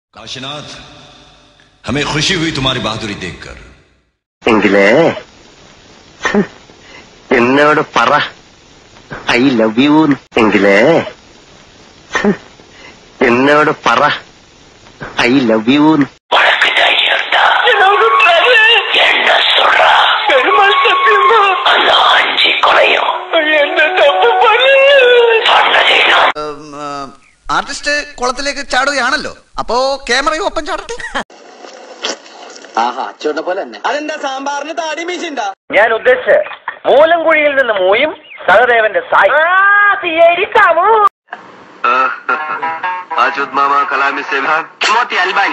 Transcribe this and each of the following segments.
काशीनाथ, हमें खुशी हुई तुम्हारी बहादुरी देखकर। എന്നോട് പറ ഐ ലവ് യു എങ്കിലേ എന്നോട് പറ ഐ ലവ് യു. ആർട്ടിസ്റ്റ് കുളത്തിലേക്ക് ചാടുകയാണല്ലോ, അപ്പോ ക്യാമറയും ഒപ്പം ചാടട്ടെ. അച്ചോട്ടെ പോലെ തന്നെ. അതെന്താ സാമ്പാറിന് താടി മീശുണ്ടാ? ഞാൻ ഉദ്ദേശിച്ച് മൂലംകുഴിയിൽ നിന്ന് മൂയും സഹദേവന്റെ സായി. അൽബാനി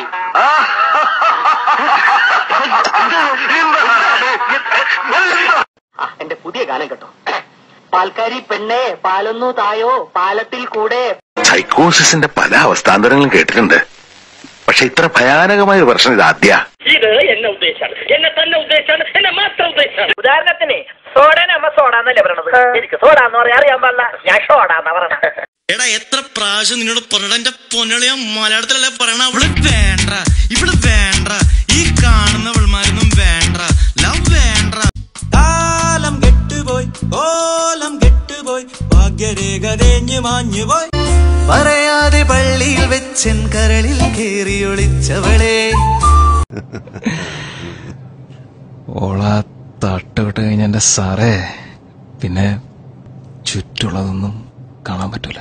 എന്റെ പുതിയ ഗാനം കേട്ടോ. പാൽക്കാരി പെണ്ണേ പാലൊന്നു തായോ പാലത്തിൽ കൂടെ. സൈക്കോസിന്റെ പല അവസ്ഥാന്തരങ്ങളും കേട്ടിട്ടുണ്ട്, പക്ഷെ ഇത്ര ഭയാനകമായ ഒരു പ്രശ്നം ഇത് ആദ്യ. ഇത് എന്നെ ഉദ്ദേശാണ്, എന്നെ തന്നെ ഉദ്ദേശാണ്, എന്നെ മാത്രം ഉദ്ദേശാണ്. ഉദാഹരണത്തിന് സോഡാനെ അമ്മ സോഡാന്നല്ലേ പറയണത്, എനിക്ക് സോഡാന്ന് പറയാൻ അറിയാൻ പാടില്ല, ഞാൻ ഷോഡാന്നാ പറയണ. എടാ എത്ര പ്രാവശ്യം നിന്നോട് പറയണ, എന്റെ പൊന്നളിയ മലയാളത്തിലല്ലേ പറയണ. അവള് വേണ്ട, ഇവിടെ വേണ്ട, ഈ കാണുന്നവൾമാരൊന്നും വേണ്ട, ലവ് വേണ്ട. കാലം കെട്ടുപോയി, കോലം കെട്ടുപോയി, ഭാഗ്യരേഖ തേഞ്ഞു മാഞ്ഞു പോയി. പറയാതെ പള്ളിയിൽ വെച്ചൻ കരളിൽ കേറി ഒളിച്ചവളെ. ഓളാ തട്ടുവിട്ട് കഴിഞ്ഞ എന്റെ സാറേ, പിന്നെ ചുറ്റുള്ളതൊന്നും കാണാൻ പറ്റൂല.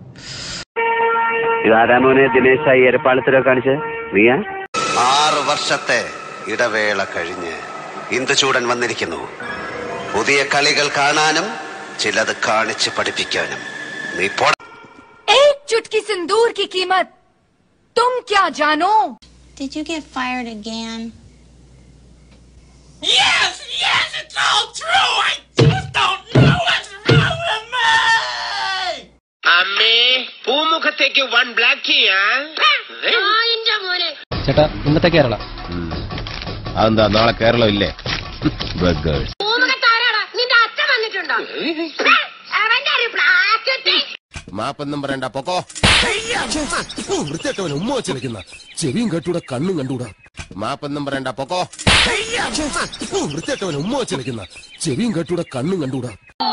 ഇതാരാമോനെ ദിനേശായി എരപ്പാളത്തിലോ കാണിച്ച് നീയാ? 6 വർഷത്തെ ഇടവേള കഴിഞ്ഞ് ഇന്ദുചൂടൻ വന്നിരിക്കുന്നു. പുതിയ കളികൾ കാണാനും ചിലത് കാണിച്ച് പഠിപ്പിക്കാനും. നീ പോട. एक चुटकी सिंदूर की कीमत तुम क्या जानो? Did you get fired again? Yes, it's all true. I just don't know what's wrong with me. അമ്മേ പൂമുഖത്തേക്ക് 1 ബ്ലാക്ക്. ചേട്ടാ ഇന്നത്തെ കേരള അതെന്താ നാളെ കേരളം ഇല്ലേ? മാപ്പൊന്നും പറയണ്ട, പൊക്കോ. വൃത്തിയായിട്ടവൻ ഉമ്മ വെച്ചിരിക്കുന്ന ചെവിയും കെട്ടൂടാ കണ്ണും കണ്ടൂടാ. മാപ്പൊന്നും പറയണ്ട, പൊക്കോ. വൃത്തിയായിട്ടവൻ ഉമ്മ വെച്ചിരിക്കുന്ന ചെവിയും കെട്ടൂടാ കണ്ണും കണ്ടൂടാ.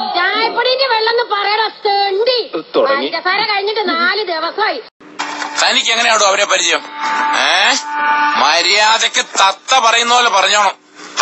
കഴിഞ്ഞിട്ട് 4 ദിവസമായി. തനിക്ക് എങ്ങനെയാണോ അവരെ പരിചയം? മര്യാദക്ക് തത്ത പറയുന്ന പോലെ പറഞ്ഞോണം.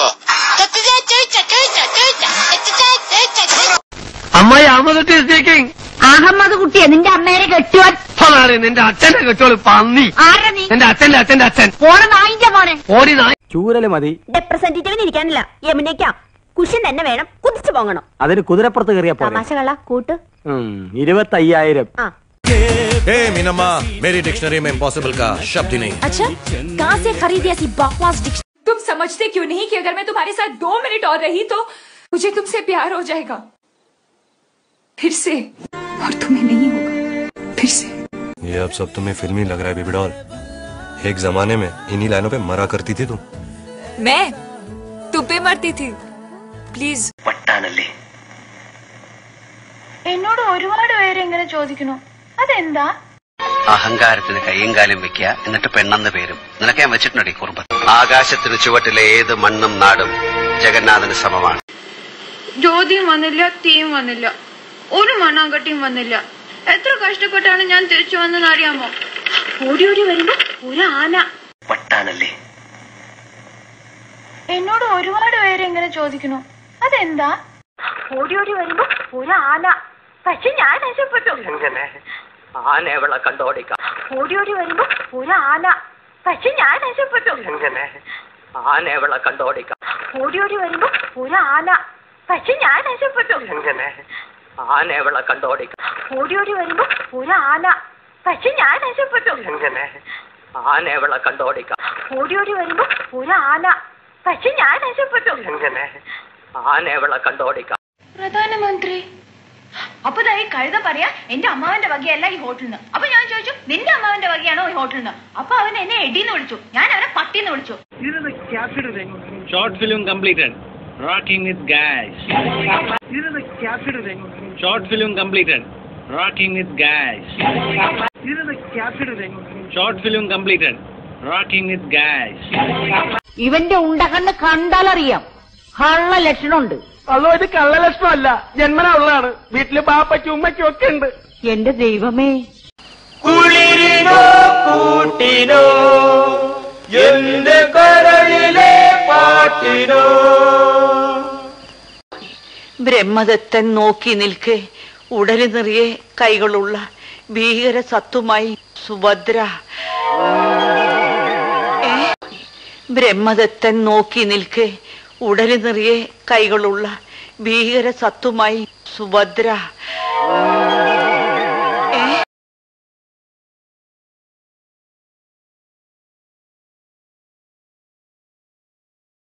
അമ്മായി അഹമ്മദ് സ്പീക്കിംഗ്. അഹമ്മദ് കുട്ടിയെ നിന്റെ അമ്മേനെ കെട്ടുവാൻ. നിന്റെ അച്ഛനെ കെട്ടോളൂ പന്നി. ആരാ നീ? എന്റെ അച്ഛന്റെ അച്ഛൻ. പോണ നായിന്റെ മോനെ. ഓടി നായി. ചൂരല് മതി. റെപ്രസെന്റേറ്റീവിന് ഇരിക്കാനില്ല, യമുനയ്ക്കാം. കുഷൻ തന്നെ വേണം, കുതിച്ചു പോകണം. അതിന് കുതിരപ്പുറത്ത് കയറിയ തമാശകള കൂട്ട്. 25,000. मीनम्मा, मेरी डिक्शनरी में इम्पॉसिबल का शब्द ही नहीं। अच्छा, कहाँ से खरीदी ऐसी बकवास डिक्शनरी? तुम समझते क्यों नहीं कि अगर मैं तुम्हारे साथ 2 मिनट और रही तो मुझे तुमसे प्यार हो जाएगा फिर से, और तुम्हें नहीं होगा फिर से. ये अब सब तुम्हें फिल्मी लग रहा है बेबी डॉल. एक जमाने में इन्हीं लाइनों पे मरा करती थी तुम. मैं तुम पे मरती थी. प्लीज. പട്ടാണല്ലേ. എന്നോട് ഒരുപാട് പേര് ഇങ്ങനെ ചോദിക്കുന്നു, അതെന്താ? അഹങ്കാരത്തിന് കയ്യും കാലും വെക്കുക, എന്നിട്ട് പെണ്ണെന്ന് പേരും. നിനക്ക് ഞാൻ വെച്ചിട്ടുണ്ടോ കുറുമ്പ്? ആകാശത്തിന് ചുവട്ടിലെ ഏത് മണ്ണും നാടും ജഗന്നാഥന് സമമാണ്. ജ്യോതിയും വന്നില്ല, തീയും വന്നില്ല, ഒരു മണ്ണാങ്കട്ടിയും വന്നില്ല. എത്ര കഷ്ടപ്പെട്ടാണ് ഞാൻ തിരിച്ചു വന്നെന്ന് അറിയാമോ? ഓടി ഓടി വരുമ്പോ ഒരു ആന. പട്ടാണല്ലേ. എന്നോട് ഒരുപാട് പേര് ഇങ്ങനെ ചോദിക്കുന്നു, അതെന്താ? ഓടി ഓടി വരുമ്പോ ഒരു ആന, പക്ഷെ ഞാൻ രക്ഷപ്പെട്ടു. ആന എവിടെ കണ്ടോടിക്കാം. ഓടി ഓടി വരുമ്പോ ഒരു ആന, പക്ഷെ ഞാൻ രക്ഷപ്പെട്ടു. ആന എവിടെ കണ്ടോടിക്കാം. ഓടി ഓടി വരുമ്പോ ഒരു ആന, പക്ഷെ ഞാൻ രക്ഷപ്പെട്ടു. ആന എവിടെ കണ്ടോടിക്കാം. ഓടി ഓടി വരുമ്പോ ഒരു ആന, പക്ഷെ ഞാൻ രക്ഷപ്പെട്ടു. ആന എവിടെ കണ്ടോടിക്കാം. ഓടി ഓടി വരുമ്പോ ഒരു ആന, പക്ഷെ ഞാൻ രക്ഷപ്പെട്ടു. ആന എവിടെ കണ്ടോടിക്കാം. പ്രധാനമന്ത്രി. അപ്പൊ ഈ കഴുത പറയാ എന്റെ അമ്മാവന്റെ വകയല്ല ഈ ഹോട്ടലിൽ നിന്ന്. അപ്പൊ ഞാൻ ചോദിച്ചു, നിന്റെ അമ്മാവന്റെ വകയാണോ ഈ ഹോട്ടലിൽ നിന്ന്? അപ്പൊ അവൻ എന്നെ എടിന്ന് വിളിച്ചു, ഞാൻ അവനെ പട്ടിന്ന് വിളിച്ചു. Short film completed. Rocking with guys. Short film completed. Rocking with guys. Short film completed. Rocking with guys. ഇവന്റെ ഉണ്ടകണ്ണ് കണ്ടാലറിയാം കള്ള ലക്ഷണമുണ്ട്. അതോ ഇത് കള്ള ലക്ഷണമല്ല, ജന്മന ഉള്ളതാണ്. വീട്ടില് പാപ്പയ്ക്കും ഉമ്മയ്ക്കും ഒക്കെ ഉണ്ട്. എന്റെ ദൈവമേ, കുളിരിനോ കൂട്ടിനോ എന്റെ കരളിലെ പാട്ടിനോ. ബ്രഹ്മദത്തൻ നോക്കി നിൽക്കെ ഉടലി നിറയെ കൈകളുള്ള ഭീകര സത്തുമായി സുഭദ്ര. ബ്രഹ്മദത്തൻ നോക്കി നിൽക്കെ ഉടലി നിറയെ കൈകളുള്ള ഭീകര സത്തുമായി സുഭദ്ര.